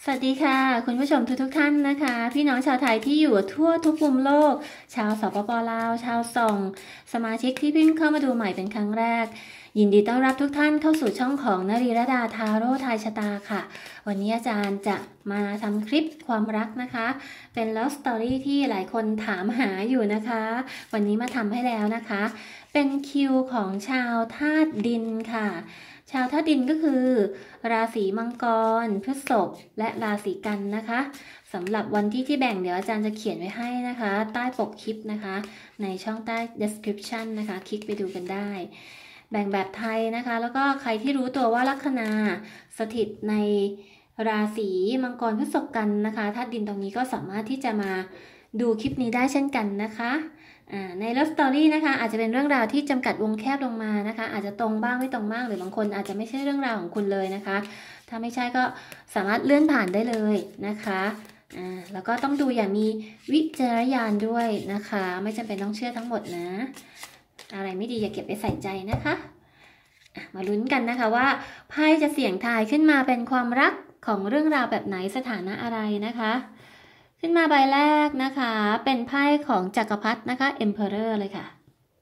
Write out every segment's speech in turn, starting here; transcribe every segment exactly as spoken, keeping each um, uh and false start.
วัสดีค่ะคุณผู้ชมทุกทุกท่านนะคะพี่น้องชาวไทยที่อยู่ทั่วทุกมุมโลกชาวสปป.ลาวชาวส่องสมาชิกที่เพิ่งเข้ามาดูใหม่เป็นครั้งแรกยินดีต้อนรับทุกท่านเข้าสู่ช่องของนรีรดาทาโร่ทายชะตาค่ะวันนี้อาจารย์จะมาทำคลิปความรักนะคะเป็น Love Story ที่หลายคนถามหาอยู่นะคะวันนี้มาทำให้แล้วนะคะเป็นคิวของชาวธาตุดินค่ะชาวธาตุดินก็คือราศีมังกรพฤษภและราศีกันนะคะสำหรับวันที่ที่แบ่งเดี๋ยวอาจารย์จะเขียนไว้ให้นะคะใต้ปกคลิปนะคะในช่องใต้ description นะคะคลิกไปดูกันได้แบ่งแบบไทยนะคะแล้วก็ใครที่รู้ตัวว่าลัคนาสถิตในราศีมังกรพฤษภกันนะคะธาตุดินตรงนี้ก็สามารถที่จะมาดูคลิปนี้ได้เช่นกันนะคะใน Love Story นะคะอาจจะเป็นเรื่องราวที่จำกัดวงแคบลงมานะคะอาจจะตรงบ้างไม่ตรงบ้างหรือบางคนอาจจะไม่ใช่เรื่องราวของคุณเลยนะคะถ้าไม่ใช่ก็สามารถเลื่อนผ่านได้เลยนะคะอ่าแล้วก็ต้องดูอย่างมีวิจารณญาณด้วยนะคะไม่จำเป็นต้องเชื่อทั้งหมดนะอะไรไม่ดีอย่าเก็บไปใส่ใจนะคะมาลุ้นกันนะคะว่าไพ่จะเสี่ยงทายขึ้นมาเป็นความรักของเรื่องราวแบบไหนสถานะอะไรนะคะขึ้นมาใบแรกนะคะเป็นไพ่ของจักรพรรดินะคะ Emperor เลยค่ะ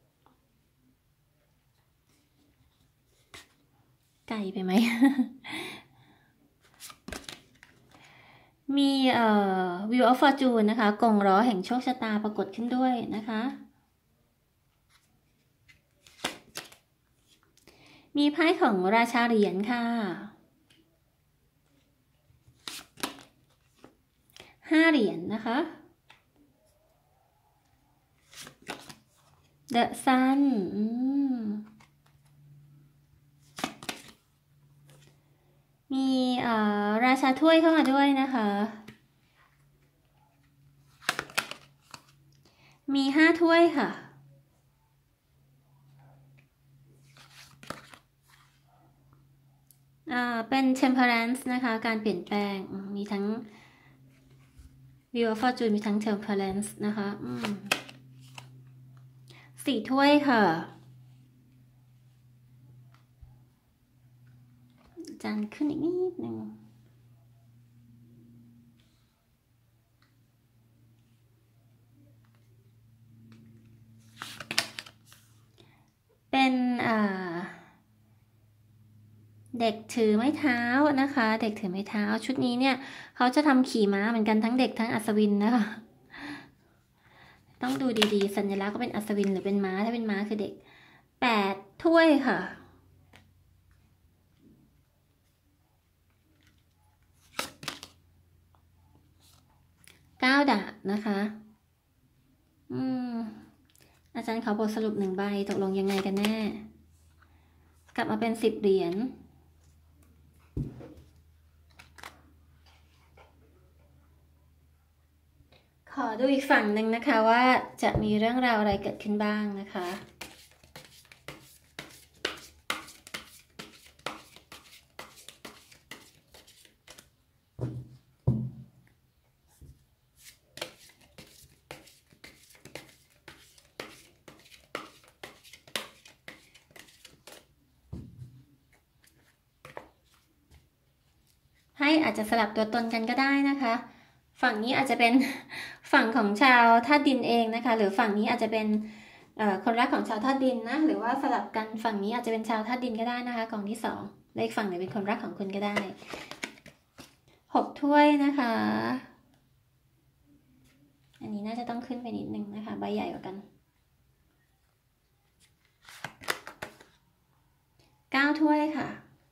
ไกลไปไหม มีเอ่อ Wheel of Fortune นะคะกงล้อแห่งโชคชะตาปรากฏขึ้นด้วยนะคะมีไพ่ของราชาเหรียญค่ะห้าเหรียญนะคะ The Sun มีราชาถ้วยเข้ามาด้วยนะคะมีห้าถ้วยค่ะอ่าเป็น Temperance นะคะการเปลี่ยนแปลงมีทั้ง Wheel of Fortune มีทั้ง Temperance นะคะสี่ถ้วยค่ะจานขึ้นอีกนิดนึงเป็นเด็กถือไม้เท้านะคะเด็กถือไม้เท้าชุดนี้เนี่ยเขาจะทำขี่ม้าเหมือนกันทั้งเด็กทั้งอัศวินนะคะต้องดูดีๆสัญลักษณ์ก็เป็นอัศวินหรือเป็นม้าถ้าเป็นม้าคือเด็กแปดถ้วยค่ะเก้าดาบนะคะอืมอาจารย์ขอบทสรุปหนึ่งใบตกลงยังไงกันแน่กลับมาเป็นสิบเหรียญขอดูอีกฝั่งหนึ่งนะคะว่าจะมีเรื่องราวอะไรเกิดขึ้นบ้างนะคะให้อาจจะสลับตัวตนกันก็ได้นะคะฝั่งนี้อาจจะเป็นฝั่งของชาวธาตุดินเองนะคะหรือฝั่งนี้อาจจะเป็นคนรักของชาวธาตุดินนะหรือว่าสลับกันฝั่งนี้อาจจะเป็นชาวธาตุดินก็ได้นะคะกล่องที่สองและอีกฝั่งหนึ่งเป็นคนรักของคุณก็ได้หกถ้วยนะคะอันนี้น่าจะต้องขึ้นไปนิดนึงนะคะใบใหญ่กว่ากันเก้าถ้วยค่ะ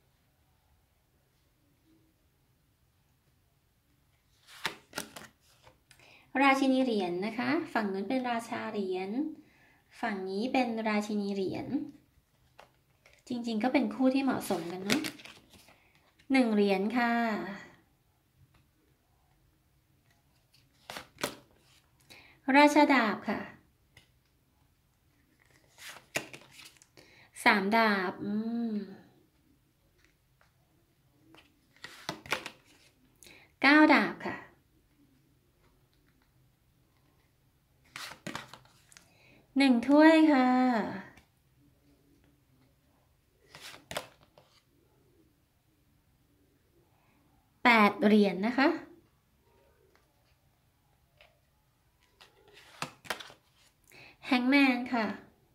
ราชินีเหรียญ นะคะฝั่งนู้นเป็นราชาเหรียญฝั่งนี้เป็นราชินีเหรียญจริงๆก็เป็นคู่ที่เหมาะสมกันเนาะหนึ่งเหรียญค่ะราชาดาบค่ะสามดาบอืมเก้าดาบค่ะหนึ่งถ้วยค่ะแปดเหรียญ นะคะแฮงแมนค่ะ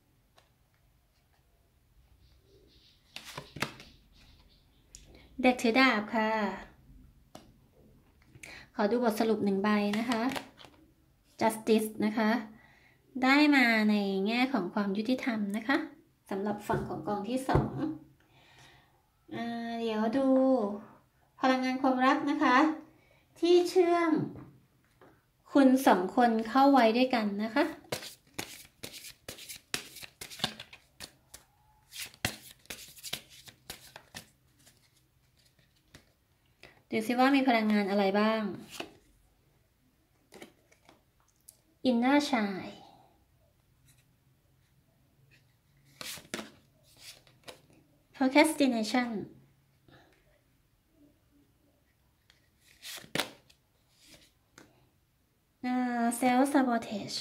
เด็กถือดาบค่ะขอดูบทสรุปหนึ่งใบนะคะ justice นะคะได้มาในแง่ของความยุติธรรมนะคะสำหรับฝั่งของกองที่สองอ่าเดี๋ยวดูพลังงานความรักนะคะที่เชื่อมคุณสองคนเข้าไว้ด้วยกันนะคะดูซิว่ามีพลังงานอะไรบ้าง Inner Child Procrastination uh, Self Sabotage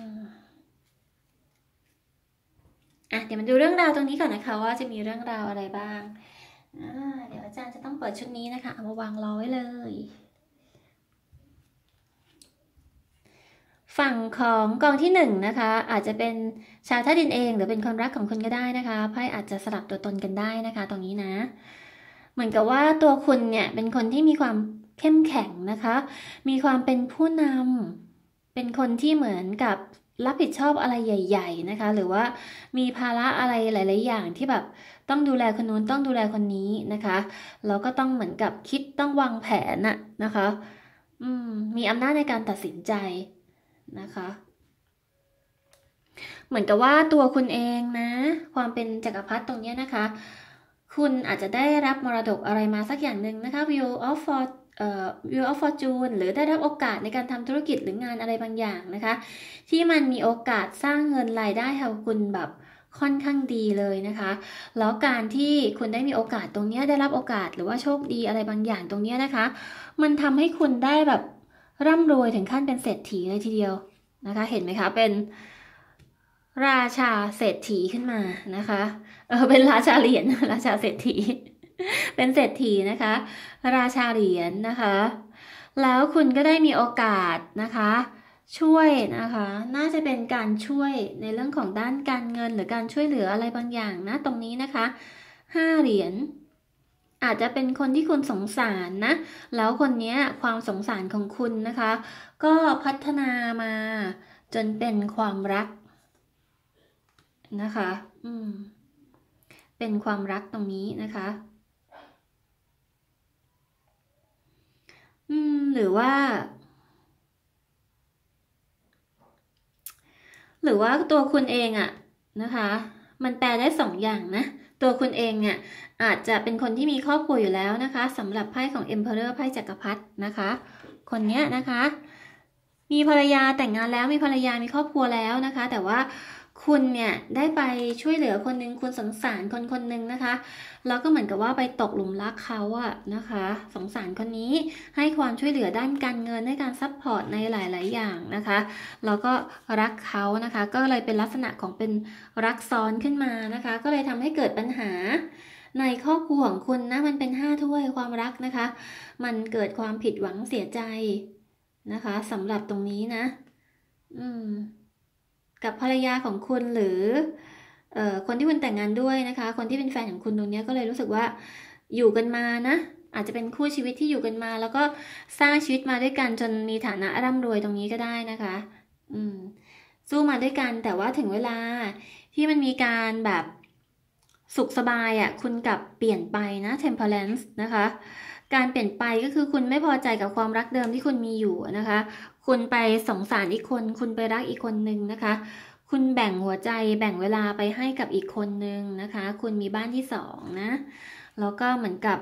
อ่ะเดี๋ยวมาดูเรื่องราวตรงนี้ก่อนนะคะว่าจะมีเรื่องราวอะไรบ้างอ่าเดี๋ยวอาจารย์จะต้องเปิดชุดนี้นะคะเอามาวางรอไว้เลยฝั่งของกองที่หนึ่งนะคะอาจจะเป็นชาวธาตุดินเองหรือเป็นความรักของคุณก็ได้นะคะไพ่อาจจะสลับตัวตนกันได้นะคะตรงนี้นะเหมือนกับว่าตัวคุณเนี่ยเป็นคนที่มีความเข้มแข็งนะคะมีความเป็นผู้นำเป็นคนที่เหมือนกับรับผิดชอบอะไรใหญ่ๆนะคะหรือว่ามีภาระอะไรหลายๆอย่างที่แบบต้องดูแลคนนู้นต้องดูแลคนนี้นะคะแล้วก็ต้องเหมือนกับคิดต้องวางแผนน่ะนะคะอืมมีอำนาจในการตัดสินใจนะคะเหมือนกับว่าตัวคุณเองนะความเป็นจักรพรรดิตรงนี้นะคะคุณอาจจะได้รับมรดกอะไรมาสักอย่างหนึ่งนะคะ Wheel of For เอ่อ Wheel of Fortune หรือได้รับโอกาสในการทำธุรกิจหรืองานอะไรบางอย่างนะคะที่มันมีโอกาสสร้างเงินรายได้ให้คุณแบบค่อนข้างดีเลยนะคะแล้วการที่คุณได้มีโอกาสตรงนี้ได้รับโอกาสหรือว่าโชคดีอะไรบางอย่างตรงนี้นะคะมันทำให้คุณได้แบบร่ำรวยถึงขั้นเป็นเศรษฐีเลยทีเดียวนะคะเห็นไหมคะเป็นราชาเศรษฐีขึ้นมานะคะเออเป็นราชาเหรียญราชาเศรษฐีเป็นเศรษฐีนะคะราชาเหรียญนะคะแล้วคุณก็ได้มีโอกาสนะคะช่วยนะคะน่าจะเป็นการช่วยในเรื่องของด้านการเงินหรือการช่วยเหลืออะไรบางอย่างนะตรงนี้นะคะห้าเหรียญอาจจะเป็นคนที่คุณสงสารนะแล้วคนนี้ความสงสารของคุณนะคะก็พัฒนามาจนเป็นความรักนะคะอืมเป็นความรักตรงนี้นะคะอืมหรือว่าหรือว่าตัวคุณเองอะนะคะมันแปลได้สองอย่างนะตัวคุณเองเนี่ยอาจจะเป็นคนที่มีครอบครัวอยู่แล้วนะคะสำหรับไพ่ของ Emperor ไพ่จักรพรรดินะคะคนนี้นะคะมีภรรยาแต่งงานแล้วมีภรรยามีครอบครัวแล้วนะคะแต่ว่าคุณเนี่ยได้ไปช่วยเหลือคนนึงคุณสงสารคนคนนึงนะคะแล้วก็เหมือนกับว่าไปตกหลุมรักเขาอะนะคะสงสารคนนี้ให้ความช่วยเหลือด้านการเงินในการซัพพอร์ตในหลายๆอย่างนะคะแล้วก็รักเขานะคะก็เลยเป็นลักษณะของเป็นรักซ้อนขึ้นมานะคะก็เลยทำให้เกิดปัญหาในครอบครัวของคุณนะมันเป็นห้าถ้วยความรักนะคะมันเกิดความผิดหวังเสียใจนะคะสำหรับตรงนี้นะอืมกับภรรยาของคุณหรือเอ่อคนที่คุณแต่งงานด้วยนะคะคนที่เป็นแฟนของคุณตรงนี้ก็เลยรู้สึกว่าอยู่กันมานะอาจจะเป็นคู่ชีวิตที่อยู่กันมาแล้วก็สร้างชีวิตมาด้วยกันจนมีฐานะร่ำรวยตรงนี้ก็ได้นะคะอืมสู้มาด้วยกันแต่ว่าถึงเวลาที่มันมีการแบบสุขสบายอ่ะคุณกลับเปลี่ยนไปนะ Temperance นะคะการเปลี่ยนไปก็คือคุณไม่พอใจกับความรักเดิมที่คุณมีอยู่นะคะคุณไปสงสารอีกคนคุณไปรักอีกคนนึงนะคะคุณแบ่งหัวใจแบ่งเวลาไปให้กับอีกคนนึงนะคะคุณมีบ้านที่สองนะแล้วก็เหมือนกับ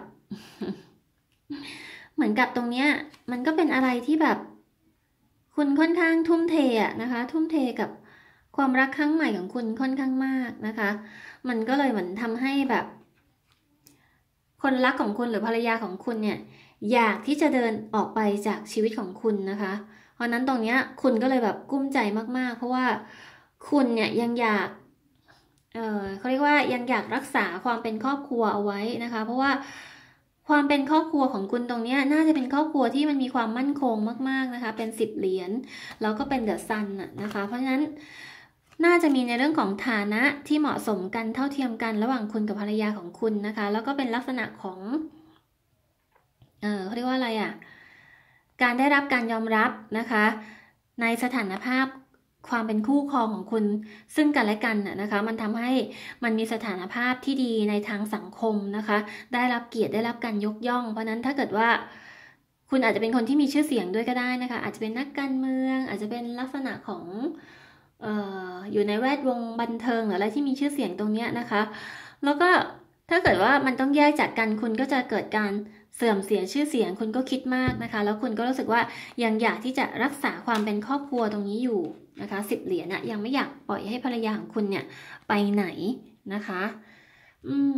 เหมือนกับตรงเนี้ยมันก็เป็นอะไรที่แบบคุณค่อนข้างทุ่มเทอะนะคะทุ่มเทกับความรักครั้งใหม่ของคุณค่อนข้างมากนะคะมันก็เลยเหมือนทำให้แบบคนรักของคุณหรือภรรยาของคุณเนี่ยอยากที่จะเดินออกไปจากชีวิตของคุณนะคะเพราะนั้นตรงนี้คุณก็เลยแบบกุ้มใจมากๆเพราะว่าคุณเนี่ยยังอยากเออเขาเรียกว่ายังอยากรักษาความเป็นครอบครัวเอาไว้นะคะเพราะว่าความเป็นครอบครัวของคุณตรงนี้น่าจะเป็นครอบครัวที่มันมีความมั่นคงมากๆนะคะเป็นสิบเหรียญแล้วก็เป็นเดอะซันนะคะเพราะฉะนั้นน่าจะมีในเรื่องของฐานะที่เหมาะสมกันเท่าเทียมกันระหว่างคุณกับภรรยาของคุณนะคะแล้วก็เป็นลักษณะของเออเขาเรียกว่าอะไรอ่ะการได้รับการยอมรับนะคะในสถานภาพความเป็นคู่ครองของคุณซึ่งกันและกันนะคะมันทำให้มันมีสถานภาพที่ดีในทางสังคมนะคะได้รับเกียรติได้รับการยกย่องเพราะนั้นถ้าเกิดว่าคุณอาจจะเป็นคนที่มีชื่อเสียงด้วยก็ได้นะคะอาจจะเป็นนักการเมืองอาจจะเป็นลักษณะของเอ่ออยู่ในแวดวงบันเทิงหรืออะไรที่มีชื่อเสียงตรงนี้นะคะแล้วก็ถ้าเกิดว่ามันต้องแยกจากกันคุณก็จะเกิดการเสื่อมเสียชื่อเสียงคุณก็คิดมากนะคะแล้วคุณก็รู้สึกว่ายังอยากที่จะรักษาความเป็นครอบครัวตรงนี้อยู่นะคะสิบเหรียญนะยังไม่อยากปล่อยให้ภรรยาของคุณเนี่ยไปไหนนะคะอืม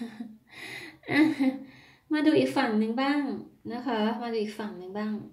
มาดูอีกฝั่งหนึ่งบ้างนะคะมาดูอีกฝั่งหนึ่งบ้าง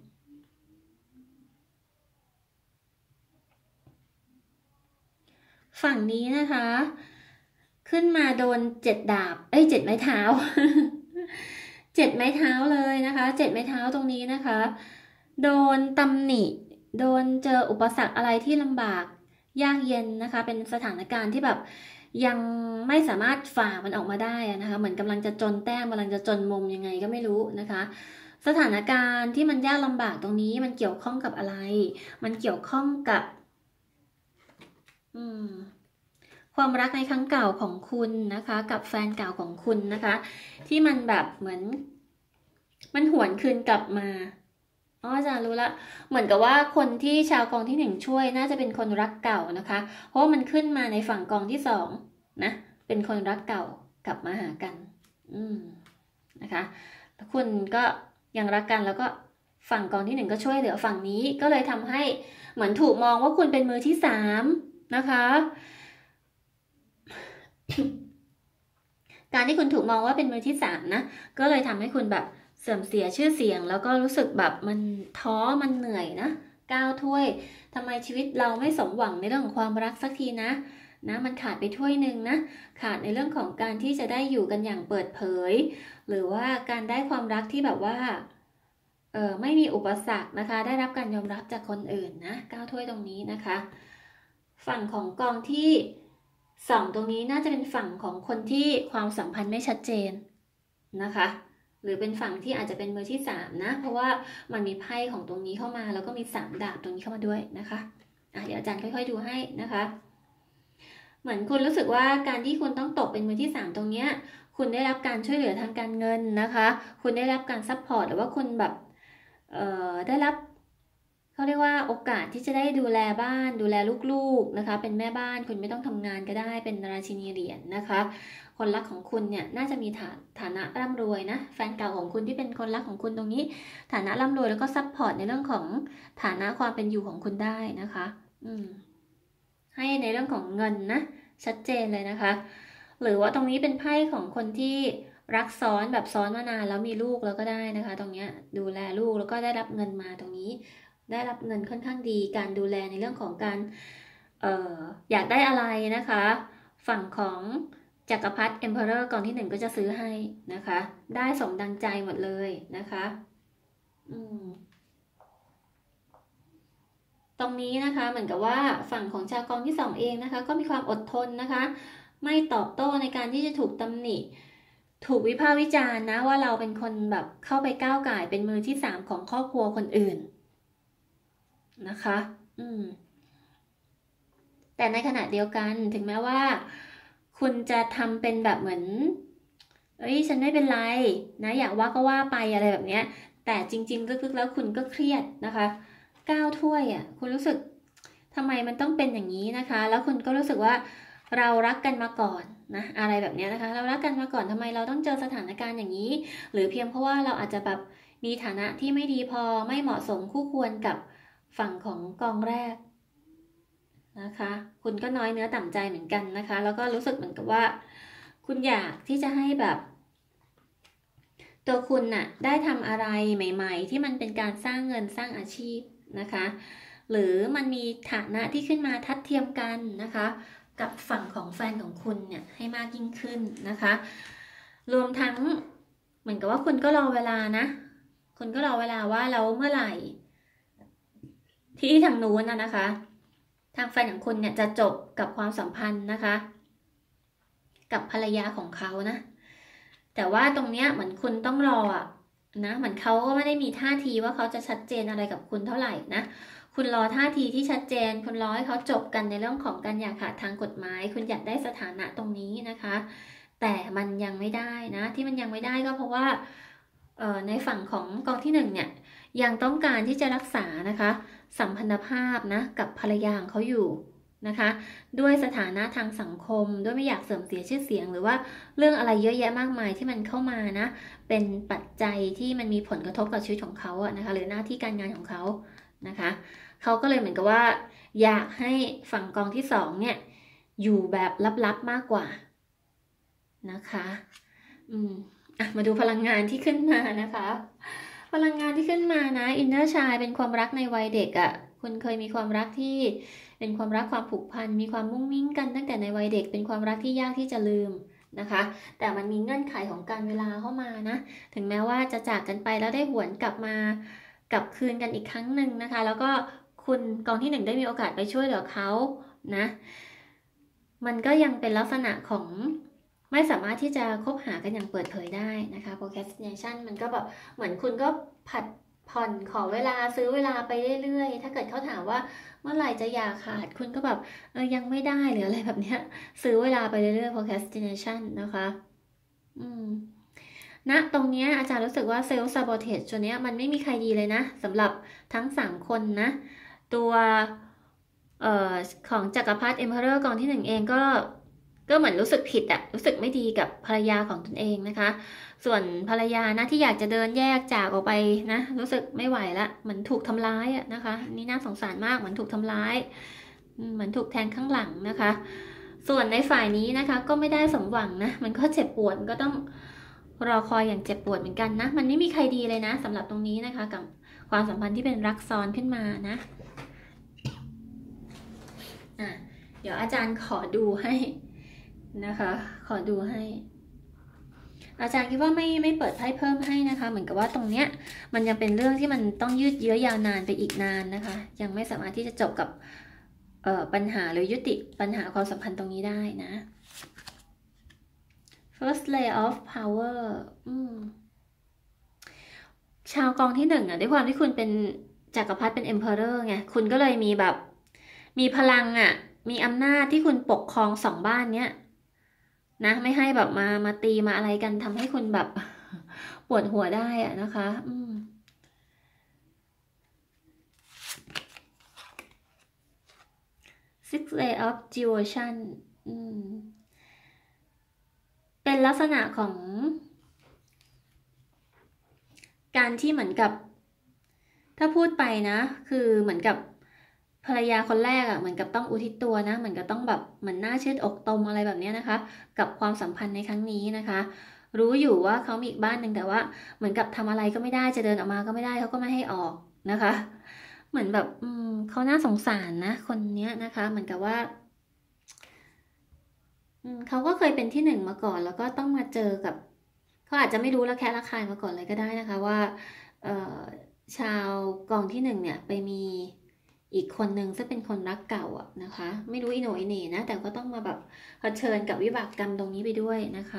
ฝั่งนี้นะคะขึ้นมาโดนเจ็ดดาบเอ้ยเจ็ดไม้เท้า เจ็ดไม้เท้าเลยนะคะเจ็ดไม้เท้าตรงนี้นะคะโดนตำหนิโดนเจออุปสรรคอะไรที่ลำบากยากเย็นนะคะเป็นสถานการณ์ที่แบบยังไม่สามารถฝ่ามันออกมาได้นะคะเหมือนกำลังจะจนแต้มกำลังจะจนมุมยังไงก็ไม่รู้นะคะสถานการณ์ที่มันยากลำบากตรงนี้มันเกี่ยวข้องกับอะไรมันเกี่ยวข้องกับอืมความรักในครั้งเก่าของคุณนะคะกับแฟนเก่าของคุณนะคะที่มันแบบเหมือนมันหวนคืนกลับมาอ๋ออาจารย์รู้ละเหมือนกับว่าคนที่ชาวกองที่หนึ่งช่วยน่าจะเป็นคนรักเก่านะคะเพราะมันขึ้นมาในฝั่งกองที่สองนะเป็นคนรักเก่ากลับมาหากันอืมนะคะคุณก็ยังรักกันแล้วก็ฝั่งกองที่หนึ่งก็ช่วยเหลือฝั่งนี้ก็เลยทำให้เหมือนถูกมองว่าคุณเป็นมือที่สามนะคะการที่คุณถูกมองว่าเป็นมือที่สามนะก็เลยทำให้คุณแบบเสื่อมเสียชื่อเสียงแล้วก็รู้สึกแบบมันท้อมันเหนื่อยนะก้าวถ้วยทำไมชีวิตเราไม่สมหวังในเรื่องของความรักสักทีนะนะมันขาดไปถ้วยหนึ่งนะขาดในเรื่องของการที่จะได้อยู่กันอย่างเปิดเผยหรือว่าการได้ความรักที่แบบว่าเออไม่มีอุปสรรคนะคะได้รับการยอมรับจากคนอื่นนะก้าวถ้วยตรงนี้นะคะฝั่งของกองที่สองตรงนี้น่าจะเป็นฝั่งของคนที่ความสัมพันธ์ไม่ชัดเจนนะคะหรือเป็นฝั่งที่อาจจะเป็นมือที่สามนะเพราะว่ามันมีไพ่ของตรงนี้เข้ามาแล้วก็มีสามดาบตรงนี้เข้ามาด้วยนะคะอ่ะเดี๋ยวอาจารย์ค่อยๆดูให้นะคะเหมือนคุณรู้สึกว่าการที่คุณต้องตกเป็นมือที่สามตรงเนี้ยคุณได้รับการช่วยเหลือทางการเงินนะคะคุณได้รับการซัพพอร์ตหรือว่าคุณแบบเอ่อได้รับเขาเรียกว่าโอกาสที่จะได้ดูแลบ้านดูแลลูกๆนะคะเป็นแม่บ้านคุณไม่ต้องทำงานก็ได้เป็นราชินีเหรียญนะคะคนรักของคุณเนี่ยน่าจะมีฐาฐานะร่ำรวยนะแฟนเก่าของคุณที่เป็นคนรักของคุณตรงนี้ฐานะร่ำรวยแล้วก็ซัพพอร์ตในเรื่องของฐานะความเป็นอยู่ของคุณได้นะคะอืมให้ในเรื่องของเงินนะชัดเจนเลยนะคะหรือว่าตรงนี้เป็นไพ่ของคนที่รักซ้อนแบบซ้อนมานานแล้วมีลูกแล้วก็ได้นะคะตรงนี้ดูแลลูกแล้วก็ได้รับเงินมาตรงนี้ได้รับเงินค่อนข้างดีการดูแลในเรื่องของการเอ่ออยากได้อะไรนะคะฝั่งของจักรพรรดิ Emperor กองที่หนึ่งก็จะซื้อให้นะคะได้สมดังใจหมดเลยนะคะอืมตรงนี้นะคะเหมือนกับว่าฝั่งของชาวกองที่สองเองนะคะก็มีความอดทนนะคะไม่ตอบโต้ในการที่จะถูกตำหนิถูกวิพากษ์วิจารณ์นะว่าเราเป็นคนแบบเข้าไปก้าวก่ายเป็นมือที่สามของครอบครัวคนอื่นนะคะอืมแต่ในขณะเดียวกันถึงแม้ว่าคุณจะทำเป็นแบบเหมือนเอ้ยฉันไม่เป็นไรนะอยากว่าก็ว่าไปอะไรแบบเนี้ยแต่จริงๆลึกๆแล้วคุณก็เครียดนะคะก้าวถ้วยอ่ะคุณรู้สึกทำไมมันต้องเป็นอย่างนี้นะคะแล้วคุณก็รู้สึกว่าเรารักกันมาก่อนนะอะไรแบบนี้นะคะเรารักกันมาก่อนทำไมเราต้องเจอสถานการณ์อย่างนี้หรือเพียงเพราะว่าเราอาจจะแบบมีฐานะที่ไม่ดีพอไม่เหมาะสมคู่ควรกับฝั่งของกองแรกนะคะคุณก็น้อยเนื้อต่ำใจเหมือนกันนะคะแล้วก็รู้สึกเหมือนกับว่าคุณอยากที่จะให้แบบตัวคุณน่ะได้ทำอะไรใหม่ๆที่มันเป็นการสร้างเงินสร้างอาชีพนะคะหรือมันมีฐานะที่ขึ้นมาทัดเทียมกันนะคะกับฝั่งของแฟนของคุณเนี่ยให้มากยิ่งขึ้นนะคะรวมทั้งเหมือนกับว่าคุณก็รอเวลานะคุณก็รอเวลาว่าแล้วเมื่อไหร่ ที่ทางนู้นนะนะคะทางแฟนของคุณเนี่ยจะจบกับความสัมพันธ์นะคะกับภรรยาของเขานะแต่ว่าตรงเนี้ยเหมือนคุณต้องรออะนะเหมือนเขาก็ไม่ได้มีท่าทีว่าเขาจะชัดเจนอะไรกับคุณเท่าไหร่นะคุณรอท่าทีที่ชัดเจนคุณรอให้เขาจบกันในเรื่องของการหย่าขาดทางกฎหมายคุณอยากได้สถานะตรงนี้นะคะแต่มันยังไม่ได้นะที่มันยังไม่ได้ก็เพราะว่าในฝั่งของกองที่หนึ่งเนี่ยยังต้องการที่จะรักษานะคะสัมพันธภาพนะกับภรรยาของเขาอยู่นะคะด้วยสถานะทางสังคมด้วยไม่อยากเสื่อมเสียชื่อเสียงหรือว่าเรื่องอะไรเยอะแยะมากมายที่มันเข้ามานะเป็นปัจจัยที่มันมีผลกระทบกับชีวิตของเขาอะนะคะหรือหน้าที่การงานของเขานะคะเขาก็เลยเหมือนกับว่าอยากให้ฝั่งกองที่สองเนี่ยอยู่แบบลับๆมากกว่านะคะอืมอ่ะมาดูพลังงานที่ขึ้นมานะคะพลังงานที่ขึ้นมานะอินเนอร์ชายเป็นความรักในวัยเด็กอะ่ะคุณเคยมีความรักที่เป็นความรักความผูกพันมีความมุ้งมิ้งกันตั้งแต่ในวัยเด็กเป็นความรักที่ยากที่จะลืมนะคะแต่มันมีเงื่อนไขของการเวลาเข้ามานะถึงแม้ว่าจะจากกันไปแล้วได้หวนกลับมากลับคืนกันอีกครั้งหนึ่งนะคะแล้วก็คุณกองที่หนึ่งได้มีโอกาสไปช่วยเหลือเขานะมันก็ยังเป็นลักษณะของไม่สามารถที่จะคบหากันอย่างเปิดเผยได้นะคะ procrastination มันก็แบบเหมือนคุณก็ผัดผ่อนขอเวลาซื้อเวลาไปเรื่อยๆถ้าเกิดเขาถามว่าเมื่อไหร่จะอย่าขาดคุณก็แบบเออยังไม่ได้หรืออะไรแบบเนี้ยซื้อเวลาไปเรื่อยๆ procrastination นะคะอืมณนะตรงนี้อาจารย์รู้สึกว่า self sabotage ตัวนี้มันไม่มีใครดีเลยนะสำหรับทั้งสามคนนะตัวเอ่อของจักรพรรดิ emperor กองที่หนึ่งเองก็ก็เหมือนรู้สึกผิดอะรู้สึกไม่ดีกับภรรยาของตนเองนะคะส่วนภรรยานะที่อยากจะเดินแยกจากออกไปนะรู้สึกไม่ไหวละเหมือนถูกทำร้ายอะนะคะนี่น่าสงสารมากเหมือนถูกทำร้ายเหมือนถูกแทงข้างหลังนะคะส่วนในฝ่ายนี้นะคะก็ไม่ได้สมหวังนะมันก็เจ็บปวดมันก็ต้องรอคอยอย่างเจ็บปวดเหมือนกันนะมันไม่มีใครดีเลยนะสำหรับตรงนี้นะคะกับความสัมพันธ์ที่เป็นรักซ้อนขึ้นมานะอ่ะเดี๋ยวอาจารย์ขอดูให้นะคะขอดูให้อาจารย์คิดว่าไม่ไม่เปิดไพ่เพิ่มให้นะคะเหมือนกับว่าตรงเนี้ยมันยังเป็นเรื่องที่มันต้องยืดเยื้อยาวนานไปอีกนานนะคะยังไม่สามารถที่จะจบกับเอ่อปัญหาหรือยุติปัญหาความสัมพันธ์ตรงนี้ได้นะ first layer of power อืมชาวกองที่หนึ่งอ่ะด้วยความที่คุณเป็นจักรพรรดิเป็น emperor ไงคุณก็เลยมีแบบมีพลังอ่ะมีอำนาจที่คุณปกครองสองบ้านเนี้ยนะไม่ให้แบบมามาตีมาอะไรกันทำให้คุณแบบปวดหัวได้อะนะคะอืม six way of devotion อืมเป็นลักษณะของการที่เหมือนกับถ้าพูดไปนะคือเหมือนกับภรรยาคนแรกอะเหมือนกับต้องอุทิศตัวนะเหมือนกับต้องแบบเหมือนหน้าชืดอกตมอะไรแบบนี้นะคะกับความสัมพันธ์ในครั้งนี้นะคะรู้อยู่ว่าเขามีอีกบ้านหนึ่งแต่ว่าเหมือนกับทำอะไรก็ไม่ได้จะเดินออกมาก็ไม่ได้เขาก็ไม่ให้ออกนะคะเหมือนแบบอืมเขาน่าสงสารนะคนนี้นะคะเหมือนกับว่าเขาก็เคยเป็นที่หนึ่งมาก่อนแล้วก็ต้องมาเจอกับเขาอาจจะไม่รู้ละแคะระคายมาก่อนเลยก็ได้นะคะว่าชาวกองที่หนึ่งเนี่ยไปมีอีกคนหนึ่งซึ่งเป็นคนรักเก่าอะนะคะไม่รู้อีโหนอีเหน่นะแต่ก็ต้องมาแบบเผชิญกับวิบากกรรมตรงนี้ไปด้วยนะคะ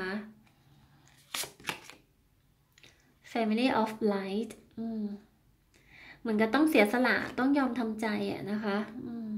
Family of Light อืมเหมือนกับต้องเสียสละต้องยอมทำใจอะนะคะอืม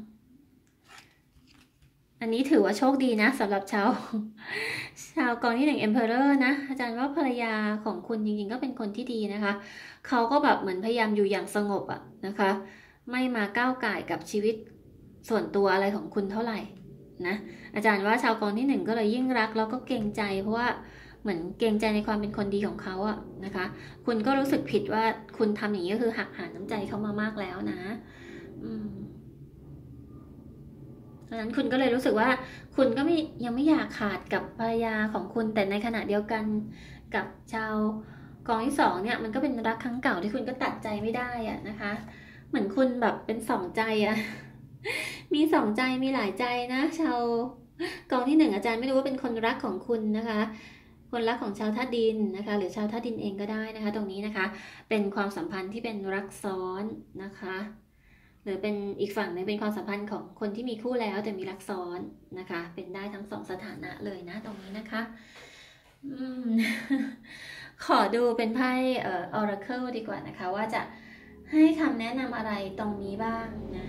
อันนี้ถือว่าโชคดีนะสำหรับชาวชาวกองที่หนึ่ง Emperor นะอาจารย์ว่าภรรยาของคุณจริงๆก็เป็นคนที่ดีนะคะเขาก็แบบเหมือนพยายามอยู่อย่างสงบอะนะคะไม่มาก้าวก่ายกับชีวิตส่วนตัวอะไรของคุณเท่าไหร่นะอาจารย์ว่าชาวกองที่หนึ่งก็เลยยิ่งรักแล้วก็เกรงใจเพราะว่าเหมือนเกรงใจในความเป็นคนดีของเขาอะนะคะคุณก็รู้สึกผิดว่าคุณทำอย่างนี้ก็คือหักหาน้ำใจเขามามากแล้วนะอืมดังนั้นคุณก็เลยรู้สึกว่าคุณก็ไม่ยังไม่อยากขาดกับภรรยาของคุณแต่ในขณะเดียวกันกับชาวกองที่สองเนี่ยมันก็เป็นรักครั้งเก่าที่คุณก็ตัดใจไม่ได้อะนะคะเหมือนคุณแบบเป็นสองใจอะมีสองใจมีหลายใจนะชาวกองที่หนึ่งอาจารย์ไม่รู้ว่าเป็นคนรักของคุณนะคะคคนรักของชาวธาตุดินนะคะหรือชาวธาตุดินเองก็ได้นะคะตรงนี้นะคะเป็นความสัมพันธ์ที่เป็นรักซ้อนนะคะหรือเป็นอีกฝั่งนึงเป็นความสัมพันธ์ของคนที่มีคู่แล้วแต่มีรักซ้อนนะคะเป็นได้ทั้งสองสถานะเลยนะตรงนี้นะคะขอดูเป็นไพ่เอ่อ Oracle ดีกว่านะคะว่าจะให้คำแนะนำอะไรตรงนี้บ้างนะ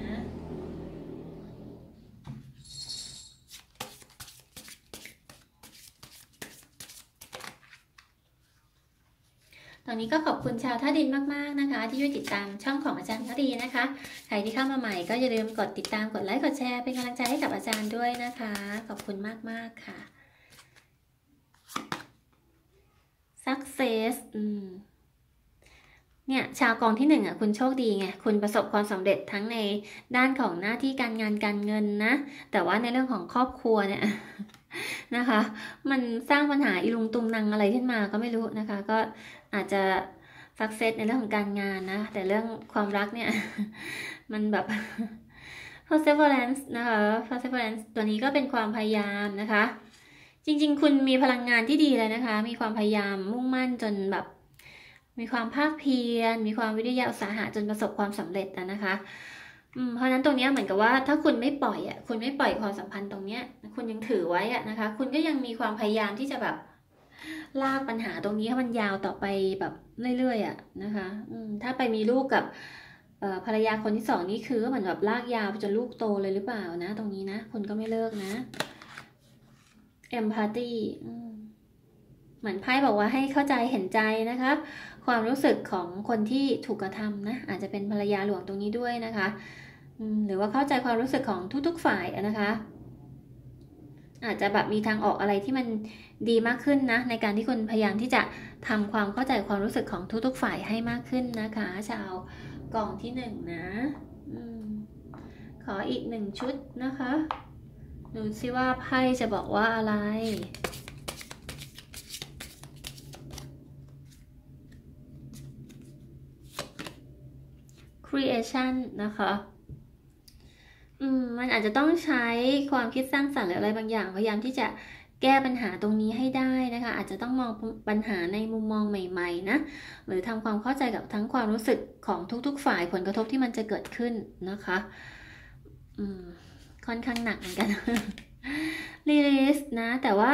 ตอนนี้ก็ขอบคุณชาวธาตุดินมากๆนะคะที่ช่วยติดตามช่องของอาจารย์ธาตุดินนะคะใครที่เข้ามาใหม่ก็อย่าลืมกดติดตามกดไลค์กดแชร์เป็นกำลังใจให้กับอาจารย์ด้วยนะคะขอบคุณมากๆค่ะ success อืมเนี่ยชาวกองที่หนึ่งอ่ะคุณโชคดีไงคุณประสบความสำเร็จทั้งในด้านของหน้าที่การงานการเงินนะแต่ว่าในเรื่องของครอบครัวเนี่ยนะคะมันสร้างปัญหาอีลุงตุงนังอะไรขึ้นมาก็ไม่รู้นะคะก็อาจจะ success ในเรื่องของการงานนะแต่เรื่องความรักเนี่ยมันแบบ perseverance นะคะ perseverance ตัวนี้ก็เป็นความพยายามนะคะจริงๆคุณมีพลังงานที่ดีเลยนะคะมีความพยายามมุ่งมั่นจนแบบมีความภาคเพียรมีความวิทยาอุตสาหะจนประสบความสำเร็จนะคะอืมเพราะนั้นตรงนี้เหมือนกับว่าถ้าคุณไม่ปล่อยอ่ะคุณไม่ปล่อยความสัมพันธ์ตรงเนี้ยคุณยังถือไว้อ่ะนะคะคุณก็ยังมีความพยายามที่จะแบบลากปัญหาตรงนี้ให้มันยาวต่อไปแบบเรื่อยๆอ่ะนะคะอืมถ้าไปมีลูกกับภรรยาคนที่สองนี่คือเหมือนแบบลากยาวจนลูกโตเลยหรือเปล่านะตรงนี้นะคุณก็ไม่เลิกนะ empathy เหมือนไพ่บอกว่าให้เข้าใจเห็นใจนะคะความรู้สึกของคนที่ถูกกระทำนะอาจจะเป็นภรรยาหลวงตรงนี้ด้วยนะคะหรือว่าเข้าใจความรู้สึกของทุกๆฝ่ายนะคะอาจจะแบบมีทางออกอะไรที่มันดีมากขึ้นนะในการที่คุณพยายามที่จะทำความเข้าใจความรู้สึกของทุกๆฝ่ายให้มากขึ้นนะคะชาวกองที่หนึ่งนะอขออีกหนึ่งชุดนะคะดูซิว่าไพ่จะบอกว่าอะไรcreation นะคะอืมมันอาจจะต้องใช้ความคิดสร้างสรรค์หรืออะไรบางอย่างพยายามที่จะแก้ปัญหาตรงนี้ให้ได้นะคะอาจจะต้องมองปัญหาในมุมมองใหม่ๆนะหรือทำความเข้าใจกับทั้งความรู้สึกของทุกๆฝ่ายผลกระทบที่มันจะเกิดขึ้นนะคะอืมค่อนข้างหนักเหมือนกัน release นะแต่ว่า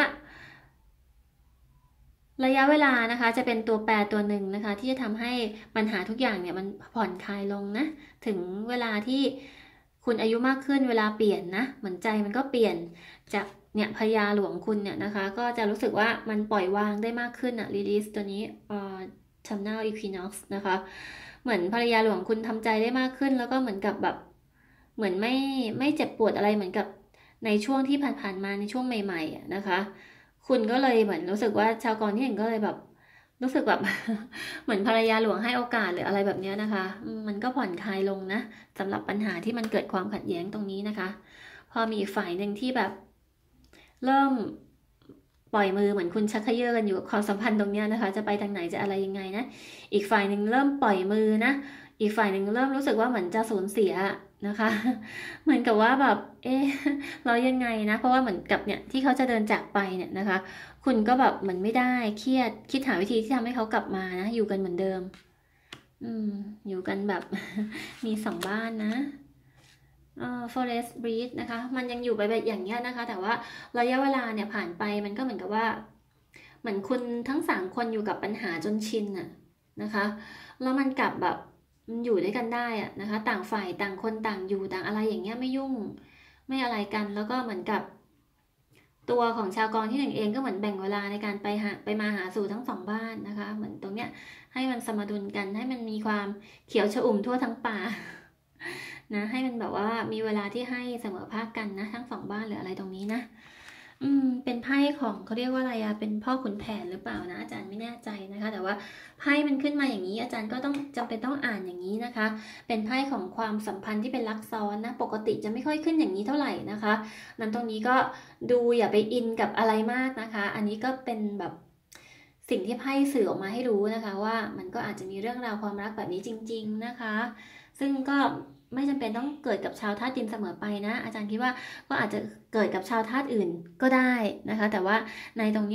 ระยะเวลานะคะจะเป็นตัวแปรตัวหนึ่งนะคะที่จะทำให้ปัญหาทุกอย่างเนี่ยมันผ่อนคลายลงนะถึงเวลาที่คุณอายุมากขึ้นเวลาเปลี่ยนนะเหมือนใจมันก็เปลี่ยนจากเนี่ยพญาหลวงคุณเนี่ยนะคะก็จะรู้สึกว่ามันปล่อยวางได้มากขึ้นอะ release ตัวนี้เอ่อ terminal equinox นะคะเหมือนภรรยาหลวงคุณทำใจได้มากขึ้นแล้วก็เหมือนกับแบบเหมือนไม่ไม่เจ็บปวดอะไรเหมือนกับในช่วงที่ผ่านๆมาในช่วงใหม่ๆนะคะคุณก็เลยเหมือนรู้สึกว่าชาวกรที่เห็นก็เลยแบบรู้สึกแบบเหมือนภรรยาหลวงให้โอกาสหรืออะไรแบบนี้นะคะมันก็ผ่อนคลายลงนะสำหรับปัญหาที่มันเกิดความขัดแย้งตรงนี้นะคะพอมีอีกฝ่ายหนึ่งที่แบบเริ่มปล่อยมือเหมือนคุณชักเขย่อกันอยู่ความสัมพันธ์ตรงนี้นะคะจะไปทางไหนจะอะไรยังไงนะอีกฝ่ายหนึ่งเริ่มปล่อยมือนะอีกฝ่ายหนึ่งเริ่มรู้สึกว่าเหมือนจะสูญเสียนะคะเหมือนกับว่าแบบเอ๊ะเรายังไงนะเพราะว่าเหมือนกับเนี่ยที่เขาจะเดินจากไปเนี่ยนะคะคุณก็แบบเหมือนไม่ได้เครียดคิดหาวิธีที่ทำให้เขากลับมานะอยู่กันเหมือนเดิมอืมอยู่กันแบบมีสองบ้านนะเอ่อ forest breeze นะคะมันยังอยู่ไปแบบอย่างเงี้ยนะคะแต่ว่าระยะเวลาเนี่ยผ่านไปมันก็เหมือนกับว่าเหมือนคุณทั้งสามคนอยู่กับปัญหาจนชินน่ะนะคะแล้วมันกลับแบบมันอยู่ด้วยกันได้อะนะคะต่างฝ่ายต่างคนต่างอยู่ต่างอะไรอย่างเงี้ยไม่ยุ่งไม่อะไรกันแล้วก็เหมือนกับตัวของชาวกองที่หนึ่งเองก็เหมือนแบ่งเวลาในการไปหาไปมาหาสู่ทั้งสองบ้านนะคะเหมือนตรงเนี้ยให้มันสมดุลกันให้มันมีความเขียวชอุ่มทั่วทั้งป่านะให้มันแบบว่ามีเวลาที่ให้เสมอภาคกันนะทั้งสองบ้านหรืออะไรตรงนี้นะอืมเป็นไพ่ของเขาเรียกว่าอะไรอะเป็นพ่อขุนแผนหรือเปล่านะอาจารย์ไม่แน่ใจนะคะแต่ว่าไพ่มันขึ้นมาอย่างนี้อาจารย์ก็ต้องจำเป็นต้องอ่านอย่างนี้นะคะเป็นไพ่ของความสัมพันธ์ที่เป็นลักซ้อนนะปกติจะไม่ค่อยขึ้นอย่างนี้เท่าไหร่นะคะนั้นตรงนี้ก็ดูอย่าไปอินกับอะไรมากนะคะอันนี้ก็เป็นแบบสิ่งที่ไพ่สื่อออกมาให้รู้นะคะว่ามันก็อาจจะมีเรื่องราวความรักแบบนี้จริงๆนะคะซึ่งก็ไม่จำเป็นต้องเกิดกับชาวธาตุดินเสมอไปนะอาจารย์คิดว่าก็อาจจะเกิดกับชาวธาตุอื่นก็ได้นะคะแต่ว่าในตรงเนี้ย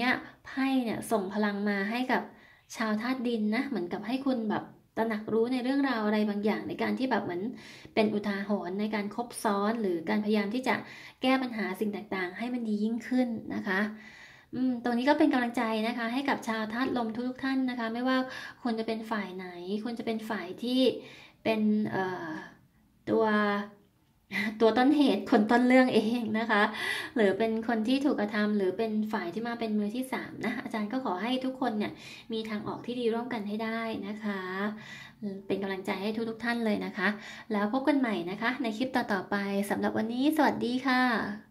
ไพ่เนี่ยส่งพลังมาให้กับชาวธาตุดินนะเหมือนกับให้คุณแบบตระหนักรู้ในเรื่องราวอะไรบางอย่างในการที่แบบเหมือนเป็นอุทาหรณ์ในการคบซ้อนหรือการพยายามที่จะแก้ปัญหาสิ่งต่างๆให้มันดียิ่งขึ้นนะคะอืมตรงนี้ก็เป็นกำลังใจนะคะให้กับชาวธาตุลมทุกๆท่านนะคะไม่ว่าคุณจะเป็นฝ่ายไหนคุณจะเป็นฝ่ายที่เป็นเอ่อตัวตัวต้นเหตุคนต้นเรื่องเองนะคะหรือเป็นคนที่ถูกกระทำหรือเป็นฝ่ายที่มาเป็นมือที่สามนะอาจารย์ก็ขอให้ทุกคนเนี่ยมีทางออกที่ดีร่วมกันให้ได้นะคะเป็นกำลังใจให้ทุกๆท่านเลยนะคะแล้วพบกันใหม่นะคะในคลิปต่อๆไปสำหรับวันนี้สวัสดีค่ะ